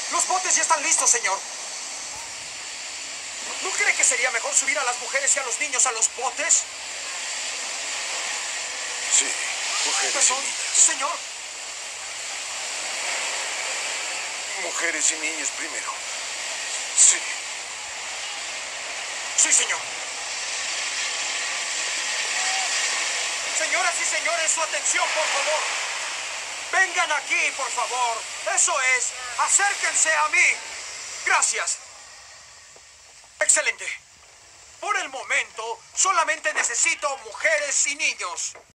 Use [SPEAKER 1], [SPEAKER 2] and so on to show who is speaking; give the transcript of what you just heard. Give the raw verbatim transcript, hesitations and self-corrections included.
[SPEAKER 1] Los botes ya están listos, señor. ¿No cree que sería mejor subir a las mujeres y a los niños a los botes?
[SPEAKER 2] Sí, mujeres
[SPEAKER 1] ¿Perdón,
[SPEAKER 2] y niñas.
[SPEAKER 1] señor?
[SPEAKER 2] Mujeres y niños primero. Sí.
[SPEAKER 1] Sí, señor. Señoras y señores, su atención, por favor. Vengan aquí, por favor. Eso es. Acérquense a mí. Gracias. Excelente. Por el momento, solamente necesito mujeres y niños.